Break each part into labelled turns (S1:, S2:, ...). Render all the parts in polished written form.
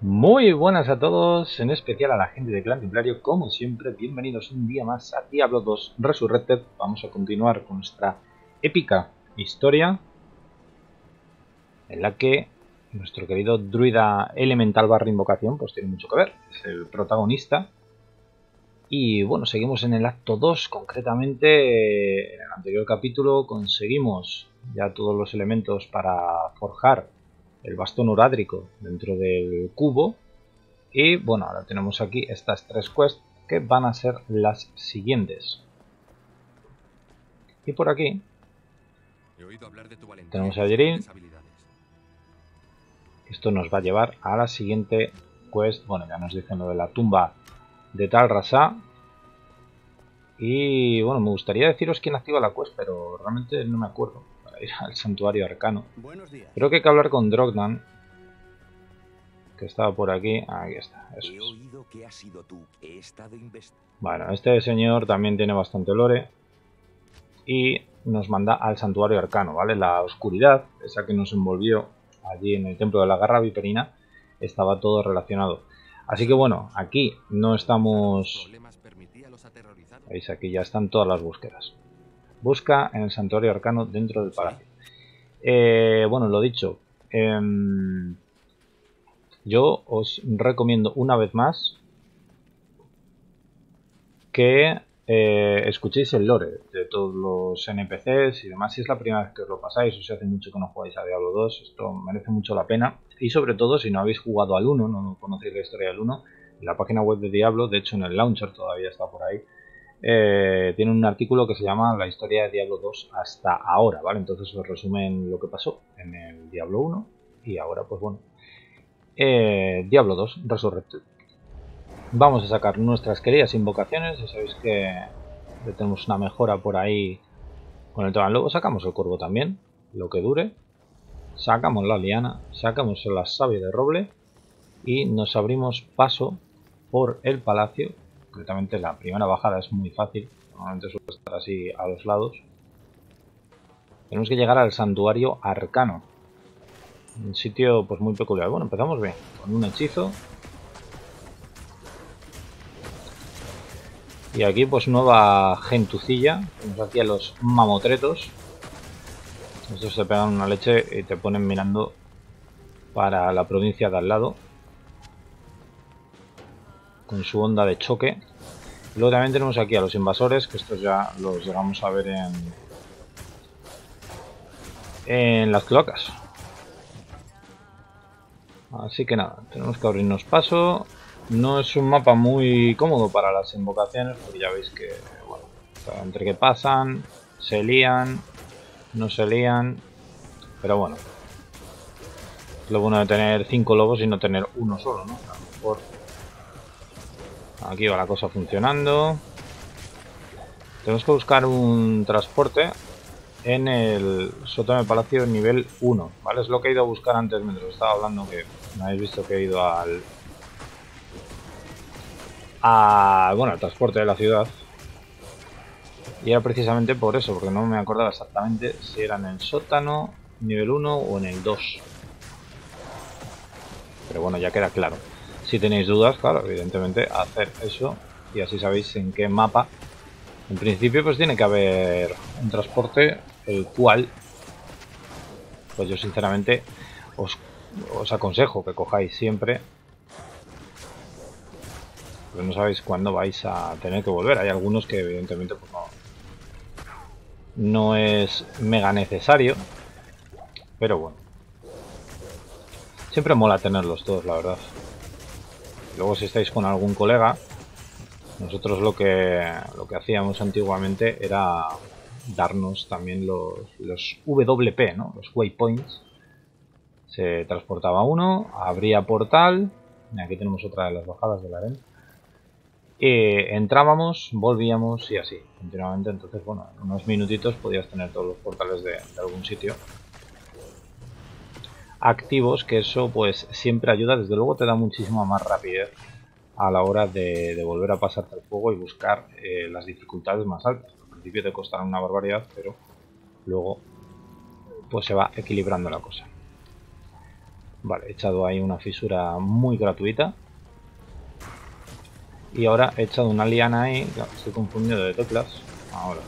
S1: Muy buenas a todos, en especial a la gente de Clan Templario, como siempre, bienvenidos un día más a Diablo 2 Resurrected. Vamos a continuar con nuestra épica historia, en la que nuestro querido druida elemental barra invocación pues tiene mucho que ver, es el protagonista. Y bueno, seguimos en el acto 2, concretamente en el anterior capítulo conseguimos ya todos los elementos para forjar el bastón urádrico dentro del cubo. Y bueno, ahora tenemos aquí estas tres quests que van a ser las siguientes. Y por aquí tenemos a Yerin. Esto nos va a llevar a la siguiente quest. Bueno, ya nos dicen lo de la tumba de Tal Rasá. Y bueno, me gustaría deciros quién activa la quest, pero realmente no me acuerdo. Para ir al santuario arcano. Creo que hay que hablar con Drogdan, que estaba por aquí. Aquí está, eso es. Bueno, este señor también tiene bastante lore y nos manda al santuario arcano, ¿vale? La oscuridad, esa que nos envolvió allí en el templo de la garra viperina, estaba todo relacionado. Así que bueno, aquí no estamos... ¿Veis? Aquí ya están todas las búsquedas. Busca en el santuario arcano dentro del palacio. Bueno, lo dicho, yo os recomiendo una vez más que escuchéis el lore de todos los NPCs y demás. Si es la primera vez que os lo pasáis o si hace mucho que no jugáis a Diablo 2, esto merece mucho la pena. Y sobre todo si no habéis jugado al 1, no conocéis la historia del 1, en la página web de Diablo, de hecho en el launcher todavía está por ahí, tiene un artículo que se llama La historia de Diablo 2 hasta ahora, ¿vale? Entonces os resumen lo que pasó en el Diablo 1 y ahora pues bueno, Diablo 2 Resurrected. Vamos a sacar nuestras queridas invocaciones. Ya sabéis que tenemos una mejora por ahí con el tema. Luego sacamos el cuervo también, lo que dure. Sacamos la liana, sacamos la savia de roble y nos abrimos paso por el palacio. Concretamente la primera bajada es muy fácil, normalmente suele estar así a los lados. Tenemos que llegar al santuario arcano, un sitio pues muy peculiar. Bueno, empezamos bien, con un hechizo. Y aquí pues nueva gentucilla, tenemos aquí a los mamotretos. Estos se pegan una leche y te ponen mirando para la provincia de al lado, con su onda de choque. Y luego también tenemos aquí a los invasores, que estos ya los llegamos a ver en las cloacas. Así que nada, tenemos que abrirnos paso. No es un mapa muy cómodo para las invocaciones, porque ya veis que, bueno, entre que pasan, se lían, no se lían, pero bueno, es lo bueno de tener 5 lobos y no tener uno solo, ¿no? A lo mejor aquí va la cosa funcionando. Tenemos que buscar un transporte en el sótano del palacio nivel 1, ¿vale? Es lo que he ido a buscar antes mientras estaba hablando, que me habéis visto que he ido bueno, al transporte de la ciudad. Y era precisamente por eso, porque no me acordaba exactamente si era en el sótano nivel 1 o en el 2. Pero bueno, ya queda claro. Si tenéis dudas, claro, evidentemente hacer eso y así sabéis en qué mapa. En principio pues tiene que haber un transporte, el cual pues yo sinceramente os aconsejo que cojáis siempre, porque no sabéis cuándo vais a tener que volver. Hay algunos que evidentemente pues no es mega necesario, pero bueno, siempre mola tenerlos todos, la verdad. Luego si estáis con algún colega, nosotros lo que hacíamos antiguamente era darnos también los WP, ¿no? Los waypoints. Se transportaba uno, abría portal, y aquí tenemos otra de las bajadas de la arena. Entrábamos, volvíamos y así, continuamente. Entonces, bueno, en unos minutitos podías tener todos los portales de algún sitio activos, que eso pues siempre ayuda. Desde luego te da muchísima más rapidez a la hora de volver a pasarte el juego y buscar las dificultades más altas. Al principio te costará una barbaridad, pero luego pues se va equilibrando la cosa. Vale, he echado ahí una fisura muy gratuita. Y ahora he echado una liana ahí. Claro, estoy confundido de teclas. Ahora.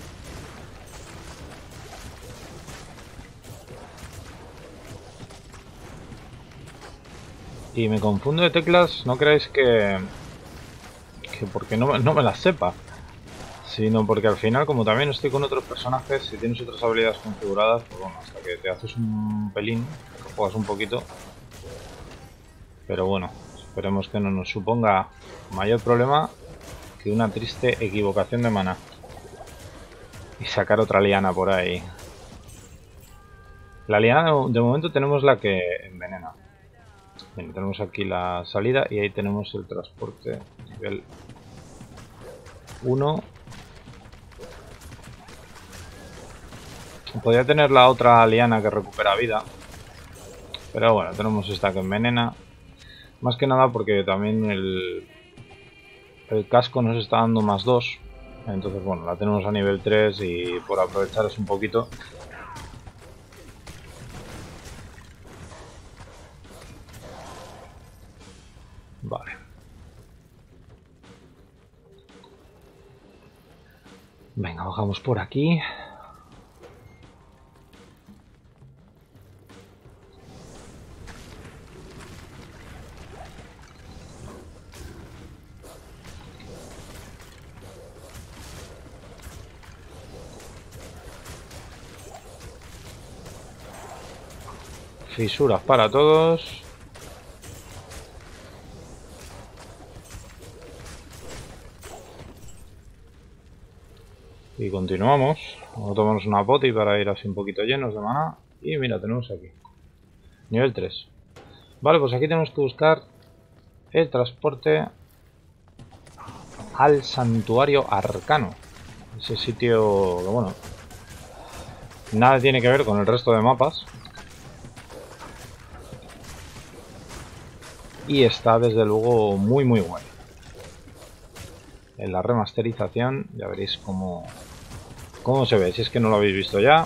S1: Y me confundo de teclas, no creáis que porque no me las sepa, sino porque al final, como también estoy con otros personajes, si tienes otras habilidades configuradas, pues bueno, hasta que te haces un pelín, que juegas un poquito. Pero bueno, esperemos que no nos suponga mayor problema que una triste equivocación de maná. Y sacar otra liana por ahí. La liana de momento tenemos la que envenena. Bien, tenemos aquí la salida y ahí tenemos el transporte nivel 1. Podría tener la otra liana que recupera vida. Pero bueno, tenemos esta que envenena. Más que nada porque también el casco nos está dando más 2. Entonces bueno, la tenemos a nivel 3 y por aprovecharos un poquito. Vale. Venga, bajamos por aquí. Fisuras para todos. Y continuamos. Vamos a tomarnos una poti para ir así un poquito llenos de maná. Y mira, tenemos aquí. Nivel 3. Vale, pues aquí tenemos que buscar el transporte al santuario arcano. Ese sitio que bueno, nada tiene que ver con el resto de mapas. Y está desde luego muy guay. En la remasterización ya veréis cómo se ve, si es que no lo habéis visto ya.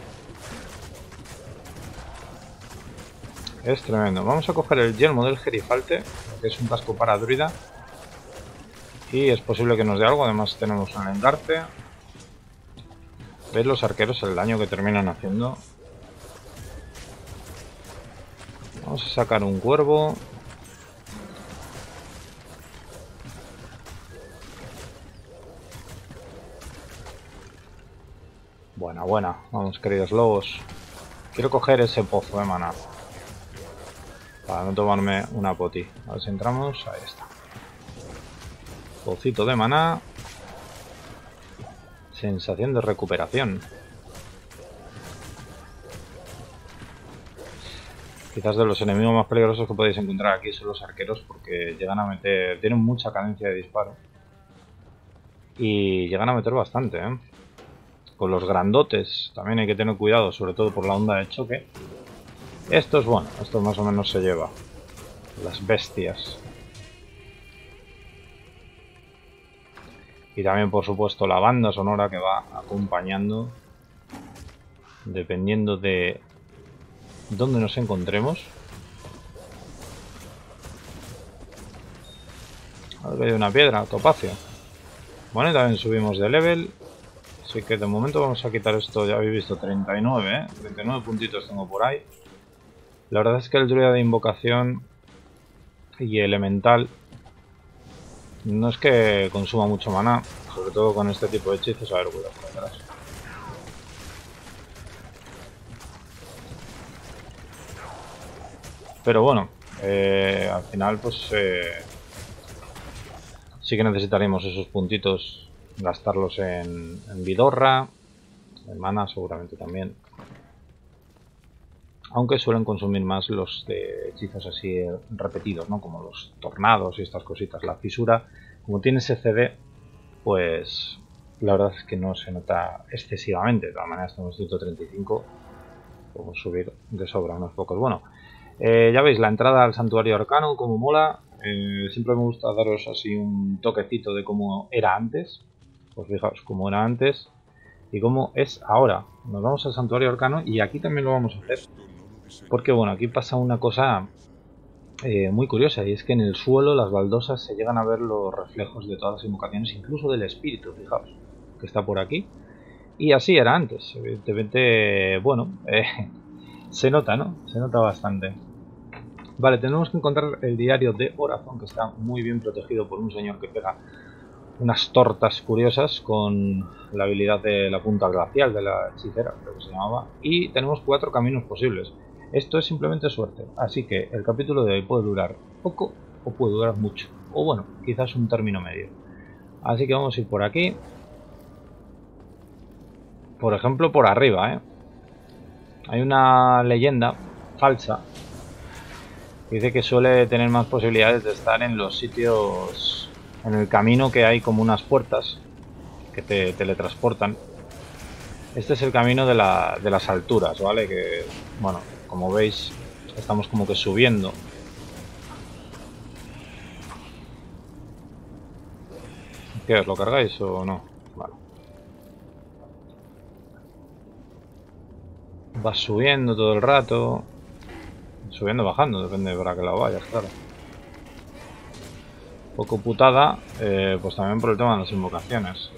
S1: Es tremendo. Vamos a coger el yelmo del Gerifalte, que es un casco para druida. Y es posible que nos dé algo, además tenemos un engarte. ¿Veis los arqueros el daño que terminan haciendo? Vamos a sacar un cuervo. Buena. Vamos, queridos lobos. Quiero coger ese pozo de maná. Para no tomarme una poti. A ver si entramos. Ahí está. Pocito de maná. Sensación de recuperación. Quizás de los enemigos más peligrosos que podéis encontrar aquí son los arqueros, porque llegan a meter... tienen mucha cadencia de disparo. Y llegan a meter bastante, ¿eh? Con los grandotes también hay que tener cuidado, sobre todo por la onda de choque. Esto es bueno, esto más o menos se lleva. Las bestias. Y también, por supuesto, la banda sonora que va acompañando, dependiendo de dónde nos encontremos. A ver, hay una piedra, topacio. Bueno, y también subimos de level. Así que de momento vamos a quitar esto, ya habéis visto, 39, ¿eh? 39 puntitos tengo por ahí. La verdad es que el druida de invocación y elemental no es que consuma mucho maná, sobre todo con este tipo de hechizos. A ver, cuidado por atrás. Pero bueno, al final pues sí que necesitaremos esos puntitos, gastarlos en vidorra, en mana seguramente también. Aunque suelen consumir más los de hechizos así repetidos, ¿no? Como los tornados y estas cositas. La fisura, como tiene ese CD, pues la verdad es que no se nota excesivamente. De todas maneras tenemos 135, podemos subir de sobra unos pocos. Bueno, ya veis la entrada al santuario arcano, como mola. Siempre me gusta daros así un toquecito de cómo era antes. Pues fijaos cómo era antes y cómo es ahora. Nos vamos al santuario arcano y aquí también lo vamos a hacer. Porque bueno, aquí pasa una cosa muy curiosa, y es que en el suelo las baldosas se llegan a ver los reflejos de todas las invocaciones, incluso del espíritu, fijaos, que está por aquí. Y así era antes, evidentemente, bueno, se nota, ¿no? Se nota bastante. Vale, tenemos que encontrar el diario de Horazón, que está muy bien protegido por un señor que pega unas tortas curiosas con la habilidad de la punta glacial de la hechicera, creo que se llamaba. Y tenemos 4 caminos posibles. Esto es simplemente suerte, así que el capítulo de hoy puede durar poco o puede durar mucho. O bueno, quizás un término medio. Así que vamos a ir por aquí. Por ejemplo, por arriba, ¿eh? Hay una leyenda falsa que dice que suele tener más posibilidades de estar en los sitios, en el camino, que hay como unas puertas que te teletransportan. Este es el camino de las alturas, ¿vale? Que, bueno, como veis, estamos como que subiendo. ¿Qué os lo cargáis o no? Vale. Vas subiendo todo el rato. Subiendo, bajando, depende de para qué lado vayas, claro. Poco putada, pues también por el tema de las invocaciones.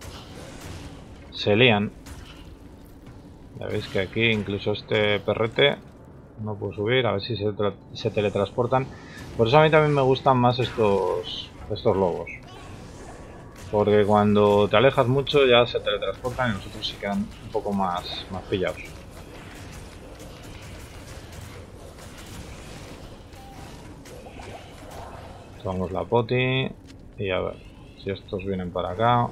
S1: Se lían. Ya veis que aquí incluso este perrete no puedo subir, a ver si se teletransportan. Por eso a mí también me gustan más estos lobos. Porque cuando te alejas mucho ya se teletransportan y los otros se quedan un poco más pillados. Tomamos la poti y a ver si estos vienen para acá.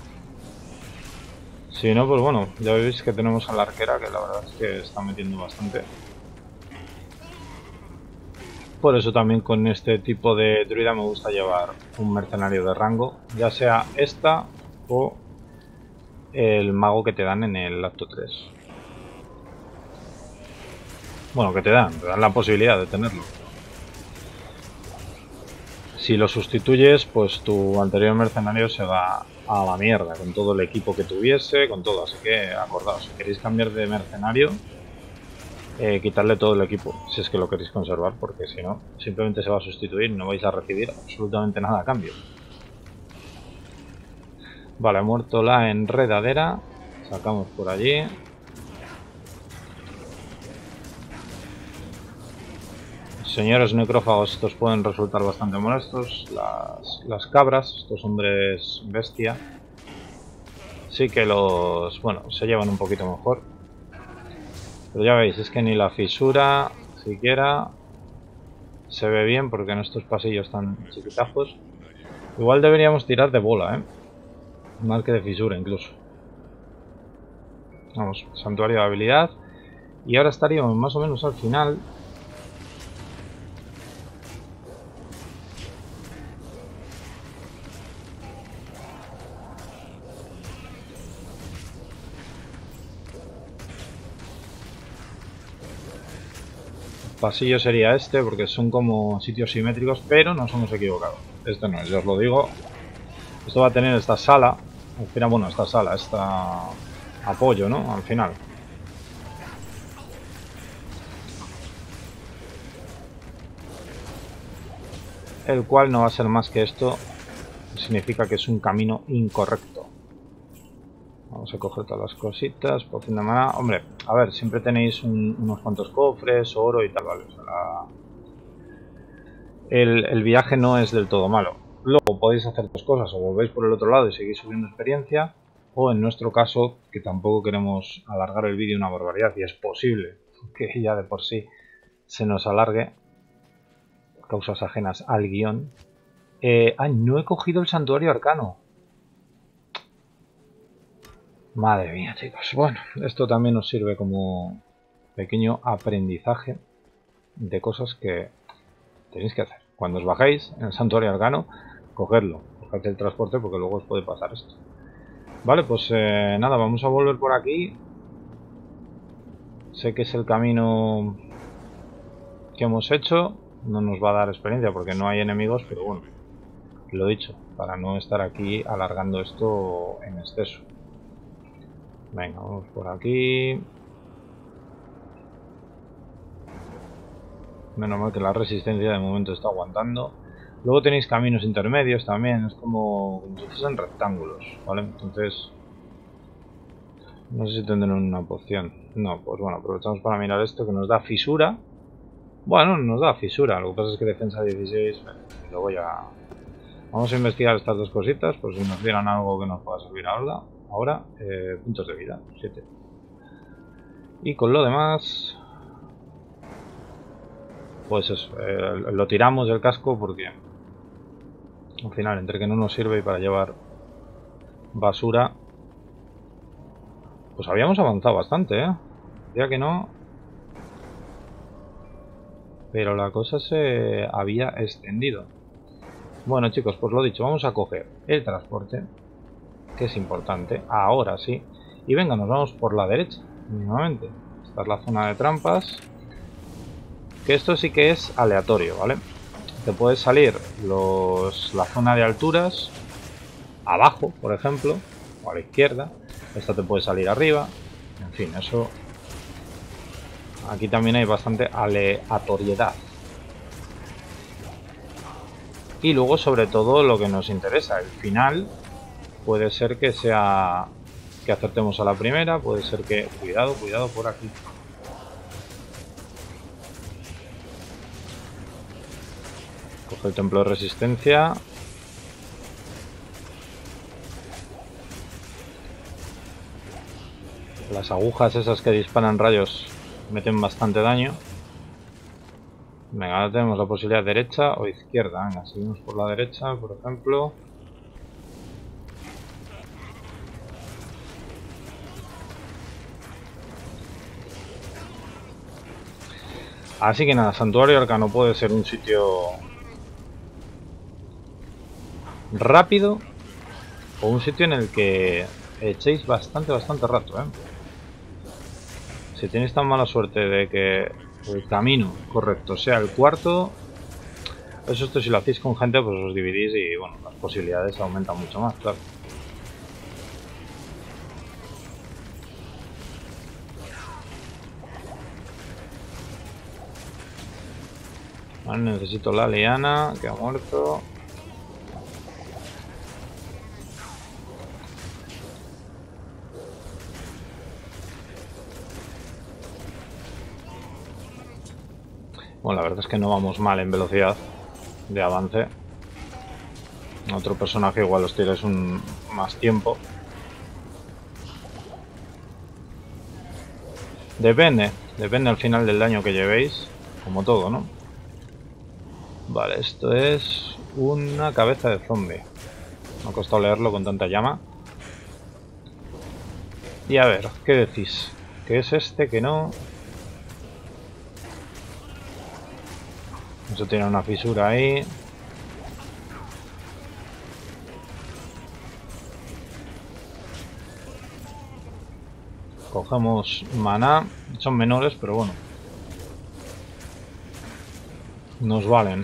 S1: Si no, pues bueno, ya veis que tenemos a la arquera, que la verdad es que está metiendo bastante. Por eso también con este tipo de druida me gusta llevar un mercenario de rango, ya sea esta o el mago que te dan en el acto 3. Bueno, que te dan la posibilidad de tenerlo. Si lo sustituyes, pues tu anterior mercenario se va a la mierda, con todo el equipo que tuviese, con todo. Así que acordaos, si queréis cambiar de mercenario, quitarle todo el equipo, si es que lo queréis conservar, porque si no, simplemente se va a sustituir y no vais a recibir absolutamente nada a cambio. Vale, ha muerto la enredadera. Sacamos por allí. Señores necrófagos, estos pueden resultar bastante molestos. Las cabras, estos hombres bestia, sí que los, bueno, se llevan un poquito mejor. Pero ya veis, es que ni la fisura siquiera se ve bien porque en estos pasillos tan chiquitazos. Igual deberíamos tirar de bola, más que de fisura incluso. Vamos, santuario de habilidad. Y ahora estaríamos más o menos al final. Pasillo sería este, porque son como sitios simétricos, pero nos hemos equivocado. Esto no es, yo os lo digo. Esto va a tener esta sala, al final, bueno, esta sala, esta apoyo, ¿no? Al final. El cual no va a ser más que esto, significa que es un camino incorrecto. Vamos a coger todas las cositas, poción de maná. Hombre, a ver, siempre tenéis unos cuantos cofres, oro y tal, ¿vale? O sea, el viaje no es del todo malo. Luego podéis hacer dos cosas, o volvéis por el otro lado y seguís subiendo experiencia, o en nuestro caso, que tampoco queremos alargar el vídeo una barbaridad, y es posible que ya de por sí se nos alargue, causas ajenas al guión. No he cogido el santuario arcano. Madre mía, chicos. Bueno, esto también nos sirve como pequeño aprendizaje de cosas que tenéis que hacer. Cuando os bajéis en el santuario arcano, cogedlo, coged el transporte porque luego os puede pasar esto. Vale, pues nada, vamos a volver por aquí. Sé que es el camino que hemos hecho. No nos va a dar experiencia porque no hay enemigos, pero bueno, lo dicho, para no estar aquí alargando esto en exceso. Venga, vamos por aquí. Menos mal que la resistencia de momento está aguantando. Luego tenéis caminos intermedios también, es como si fuesen rectángulos, ¿vale? Entonces, no sé si tendrán una poción. No, pues bueno, aprovechamos para mirar esto que nos da fisura. Bueno, nos da fisura, lo que pasa es que defensa 16, y luego ya... Vamos a investigar estas dos cositas, por si nos dieran algo que nos pueda servir ahora. Ahora, puntos de vida, 7. Y con lo demás... Pues eso, lo tiramos del casco porque... Al final, entre que no nos sirve y para llevar basura... Pues habíamos avanzado bastante, ¿eh? Ya que no... Pero la cosa se había extendido. Bueno, chicos, pues lo dicho, vamos a coger el transporte, que es importante, ahora sí. Y venga, nos vamos por la derecha, nuevamente. Esta es la zona de trampas. Que esto sí que es aleatorio, ¿vale? Te puede salir la zona de alturas, abajo, por ejemplo, o a la izquierda. Esta te puede salir arriba. En fin, eso... Aquí también hay bastante aleatoriedad. Y luego, sobre todo, lo que nos interesa, el final, puede ser que sea que acertemos a la primera, puede ser que... Cuidado, cuidado por aquí. Coge el templo de resistencia. Las agujas esas que disparan rayos meten bastante daño. Venga, ahora tenemos la posibilidad derecha o izquierda. Venga, seguimos por la derecha, por ejemplo. Así que nada, Santuario Arcano puede ser un sitio rápido o un sitio en el que echéis bastante rato, ¿eh? Si tenéis tan mala suerte de que el camino correcto sea el cuarto, eso esto si lo hacéis con gente pues os dividís y bueno, las posibilidades aumentan mucho más, claro. Vale, necesito la liana, que ha muerto. Bueno, la verdad es que no vamos mal en velocidad de avance. Otro personaje igual os tiráis más tiempo. Depende al final del daño que llevéis, como todo, ¿no? Vale, esto es una cabeza de zombie. Me ha costado leerlo con tanta llama. Y a ver, ¿qué decís? ¿Qué es este? ¿Que no? Eso tiene una fisura ahí. Cogemos maná. Son menores, pero bueno. Nos valen.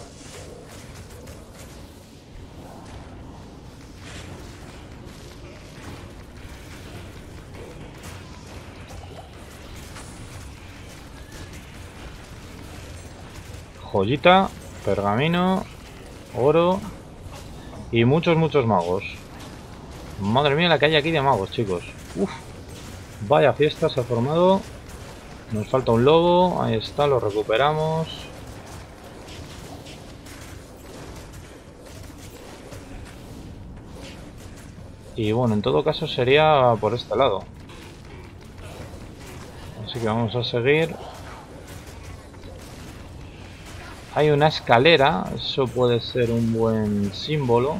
S1: Joyita, pergamino, oro y muchos magos. Madre mía la que hay aquí de magos, chicos. Uf, vaya fiesta se ha formado. Nos falta un lobo, ahí está, lo recuperamos. Y bueno, en todo caso sería por este lado. Así que vamos a seguir. Hay una escalera, eso puede ser un buen símbolo.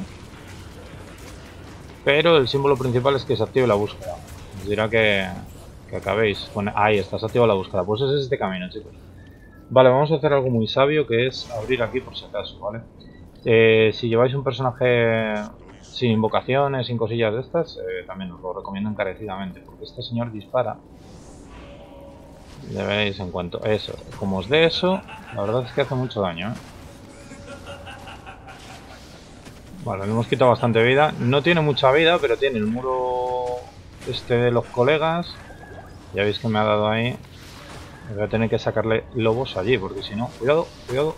S1: Pero el símbolo principal es que se active la búsqueda. Os dirá que acabéis. Bueno, ahí está, se activa la búsqueda. Pues ese es este camino, chicos. Vale, vamos a hacer algo muy sabio, que es abrir aquí por si acaso, ¿vale? Si lleváis un personaje sin invocaciones, sin cosillas de estas, también os lo recomiendo encarecidamente, porque este señor dispara. Ya veréis en cuanto eso, como os dé eso, la verdad es que hace mucho daño, ¿eh? Vale, le hemos quitado bastante vida. No tiene mucha vida, pero tiene el muro este de los colegas. Ya veis que me ha dado ahí. Voy a tener que sacarle lobos allí, porque si no... Cuidado, cuidado.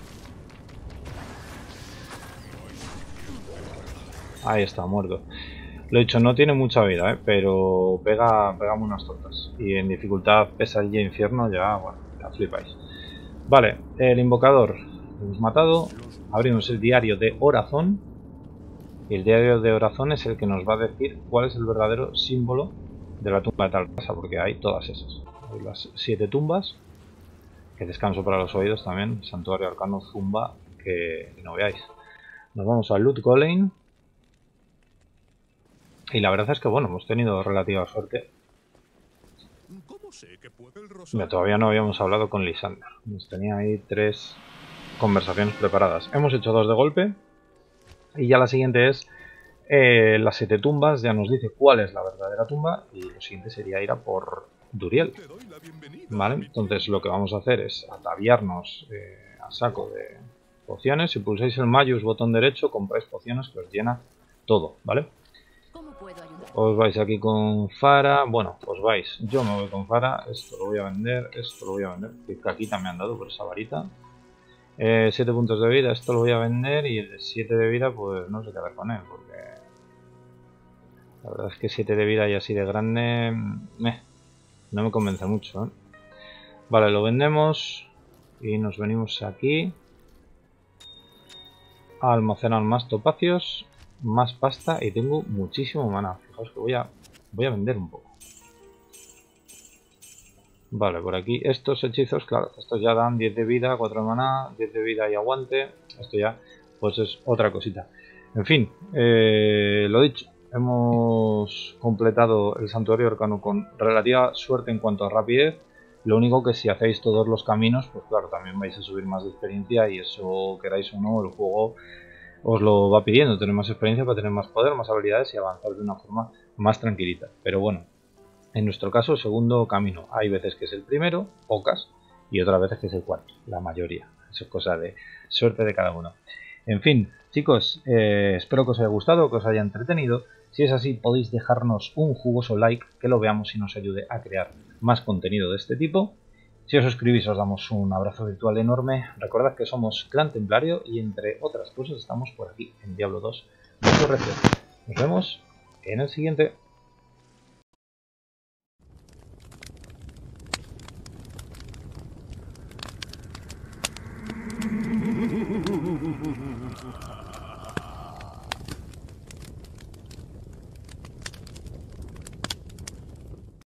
S1: Ahí está, muerto. Lo he dicho, no tiene mucha vida, pero pega unas tortas. Y en dificultad pesadilla infierno ya, bueno, ya flipáis. Vale, el invocador lo hemos matado. Abrimos el diario de Horazón. Y el diario de Horazón es el que nos va a decir cuál es el verdadero símbolo de la tumba de Talcasa, porque hay todas esas. Hay las 7 tumbas. Que descanso para los oídos también. Santuario Arcano Zumba, que no veáis. Nos vamos a Loot Golem. Y la verdad es que, bueno, hemos tenido relativa suerte. Mira, todavía no habíamos hablado con Lysander. Nos tenía ahí 3 conversaciones preparadas. Hemos hecho 2 de golpe. Y ya la siguiente es las 7 tumbas. Ya nos dice cuál es la verdadera tumba. Y lo siguiente sería ir a por Duriel. Vale, entonces lo que vamos a hacer es ataviarnos a saco de pociones. Si pulsáis el Mayus botón derecho, compráis pociones que os llena todo, ¿vale? Os vais aquí con Fara. Bueno, os vais. Yo me voy con Fara. Esto lo voy a vender. Esto lo voy a vender. Que aquí también me han dado por esa varita. 7 puntos de vida. Esto lo voy a vender. Y el de 7 de vida, pues no sé qué hacer con él. Porque la verdad es que 7 de vida y así de grande. No me convence mucho, ¿eh? Vale, lo vendemos. Y nos venimos aquí. A almacenar más topacios. Más pasta y tengo muchísimo maná. Fijaos que voy a vender un poco. Vale, por aquí estos hechizos, claro, estos ya dan 10 de vida, 4 de maná, 10 de vida y aguante. Esto ya pues es otra cosita. En fin, lo dicho, hemos completado el santuario arcano con relativa suerte en cuanto a rapidez. Lo único que si hacéis todos los caminos, pues claro, también vais a subir más de experiencia y eso, queráis o no, el juego os lo va pidiendo, tener más experiencia para tener más poder, más habilidades y avanzar de una forma más tranquilita. Pero bueno, en nuestro caso, el segundo camino. Hay veces que es el primero, pocas, y otras veces que es el cuarto, la mayoría. Eso es cosa de suerte de cada uno. En fin, chicos, espero que os haya gustado, que os haya entretenido. Si es así, podéis dejarnos un jugoso like, que lo veamos y nos ayude a crear más contenido de este tipo. Si os suscribís os damos un abrazo virtual enorme. Recordad que somos Clan Templario y entre otras cosas estamos por aquí en Diablo 2. Nos vemos en el siguiente.